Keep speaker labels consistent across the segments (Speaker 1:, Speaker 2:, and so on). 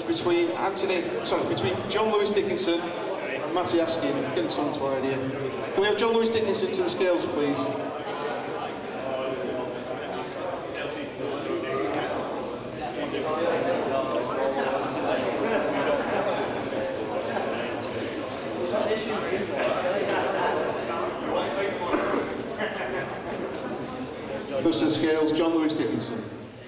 Speaker 1: between John Lewis Dickinson and Matty Askin. Getting tongue tied here. Can we have John Lewis Dickinson to the scales, please? First to the scales, John Lewis Dickinson.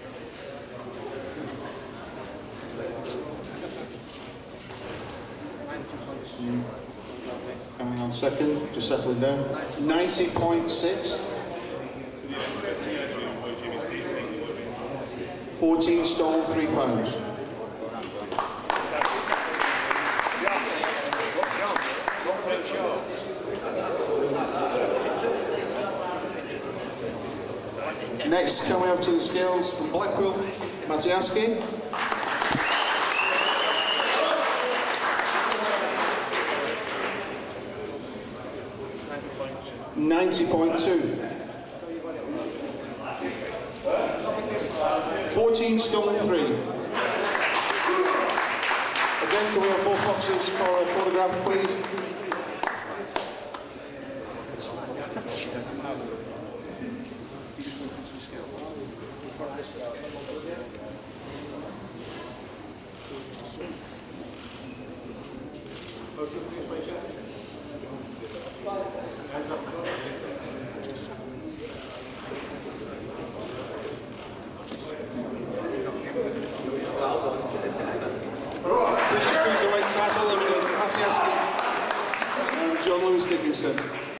Speaker 1: Hang on a second, just settling down. 90.6. 14 stone, 3 pounds. Next, can we have to the scales from Blackpool, Matty Askin. 90.2. 14 stone 3. Again, can we have both boxes for a photograph, please? British Cruiserweight title eliminates Matty Askin and John Lewis Dickinson.